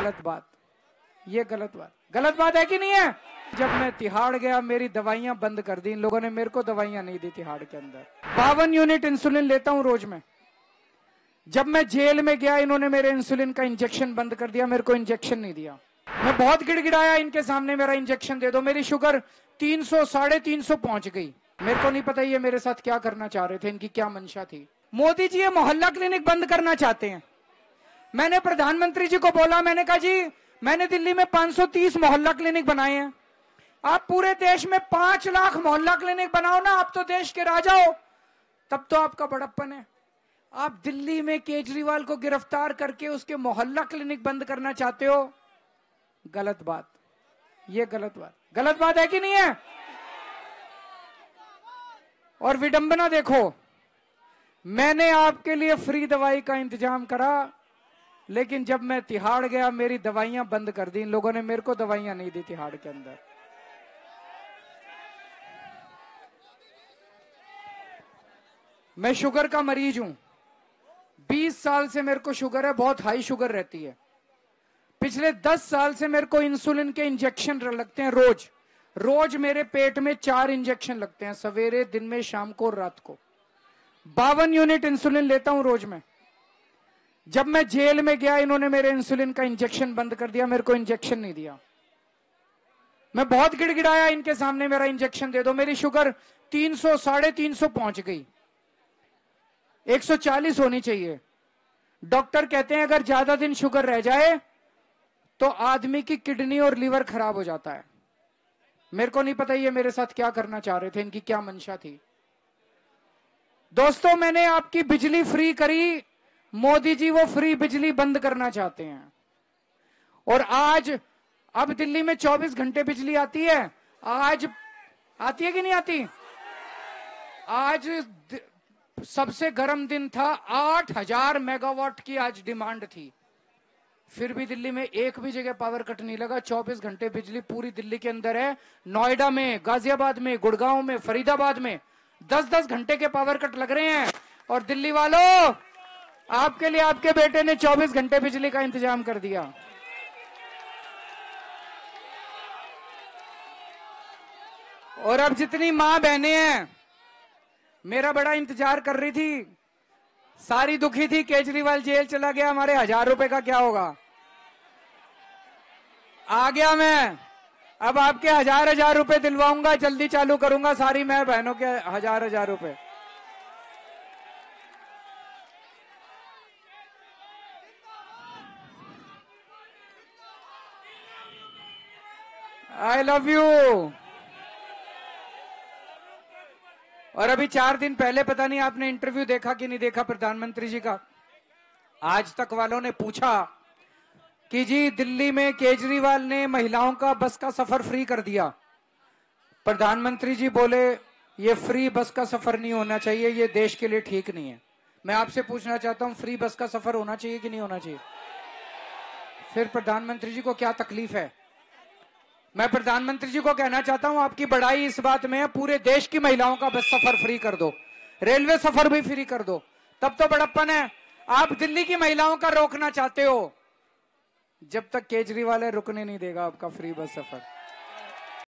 गलत बात, ये गलत बात है कि नहीं है? जब मैं तिहाड़ गया मेरी दवाइयां बंद कर दी इन लोगों ने, मेरे को दवाइयां नहीं दी तिहाड़ के अंदर। 52 यूनिट इंसुलिन लेता हूं रोज में। जब मैं जेल में गया इन्होंने मेरे इंसुलिन का इंजेक्शन बंद कर दिया, मेरे को इंजेक्शन नहीं दिया। मैं बहुत गिड़गिड़ाया इनके सामने, मेरा इंजेक्शन दे दो। मेरी शुगर 300 350 पहुंच गई। मेरे को नहीं पता ये मेरे साथ क्या करना चाह रहे थे, इनकी क्या मंशा थी। मोदी जी ये मोहल्ला क्लिनिक बंद करना चाहते हैं। मैंने प्रधानमंत्री जी को बोला, मैंने कहा जी मैंने दिल्ली में 530 मोहल्ला क्लिनिक बनाए हैं, आप पूरे देश में 5 लाख मोहल्ला क्लिनिक बनाओ ना, आप तो देश के राजा हो, तब तो आपका बड़प्पन है। आप दिल्ली में केजरीवाल को गिरफ्तार करके उसके मोहल्ला क्लिनिक बंद करना चाहते हो। गलत बात, ये गलत बात है कि नहीं है? और विडंबना देखो, मैंने आपके लिए फ्री दवाई का इंतजाम करा, लेकिन जब मैं तिहाड़ गया मेरी दवाइयां बंद कर दी इन लोगों ने, मेरे को दवाइयां नहीं दी तिहाड़ के अंदर। मैं शुगर का मरीज हूं, 20 साल से मेरे को शुगर है, बहुत हाई शुगर रहती है। पिछले 10 साल से मेरे को इंसुलिन के इंजेक्शन लगते हैं रोज मेरे पेट में 4 इंजेक्शन लगते हैं, सवेरे, दिन में, शाम को और रात को। 52 यूनिट इंसुलिन लेता हूं रोज में। जब मैं जेल में गया इन्होंने मेरे इंसुलिन का इंजेक्शन बंद कर दिया, मेरे को इंजेक्शन नहीं दिया। मैं बहुत गिड़गिड़ाया इनके सामने, मेरा इंजेक्शन दे दो। मेरी शुगर 300 350 पहुंच गई, 140 होनी चाहिए। डॉक्टर कहते हैं अगर ज्यादा दिन शुगर रह जाए तो आदमी की किडनी और लीवर खराब हो जाता है। मेरे को नहीं पता ये मेरे साथ क्या करना चाह रहे थे, इनकी क्या मंशा थी। दोस्तों मैंने आपकी बिजली फ्री करी, मोदी जी वो फ्री बिजली बंद करना चाहते हैं। और आज अब दिल्ली में 24 घंटे बिजली आती है। आज आती है कि नहीं आती? आज सबसे गर्म दिन था, 8000 मेगावाट की आज डिमांड थी, फिर भी दिल्ली में एक भी जगह पावर कट नहीं लगा। 24 घंटे बिजली पूरी दिल्ली के अंदर है। नोएडा में, गाजियाबाद में, गुड़गांव में, फरीदाबाद में 10-10 घंटे के पावर कट लग रहे हैं। और दिल्ली वालों, आपके लिए आपके बेटे ने 24 घंटे बिजली का इंतजाम कर दिया। और अब जितनी मां बहनें हैं मेरा बड़ा इंतजार कर रही थी, सारी दुखी थी, केजरीवाल जेल चला गया, हमारे 1000 रुपए का क्या होगा। आ गया मैं, अब आपके 1000 रुपए दिलवाऊंगा, जल्दी चालू करूंगा सारी मैं बहनों के 1000 रुपए। I love you. और अभी 4 दिन पहले, पता नहीं आपने इंटरव्यू देखा कि नहीं देखा प्रधानमंत्री जी का, आज तक वालों ने पूछा कि जी दिल्ली में केजरीवाल ने महिलाओं का बस का सफर फ्री कर दिया। प्रधानमंत्री जी बोले ये फ्री बस का सफर नहीं होना चाहिए, ये देश के लिए ठीक नहीं है। मैं आपसे पूछना चाहता हूं, फ्री बस का सफर होना चाहिए कि नहीं होना चाहिए? फिर प्रधानमंत्री जी को क्या तकलीफ है? मैं प्रधानमंत्री जी को कहना चाहता हूं, आपकी बड़ाई इस बात में है, पूरे देश की महिलाओं का बस सफर फ्री कर दो, रेलवे सफर भी फ्री कर दो, तब तो बड़प्पन है। आप दिल्ली की महिलाओं का रोकना चाहते हो, जब तक केजरीवाल है रुकने नहीं देगा आपका फ्री बस सफर।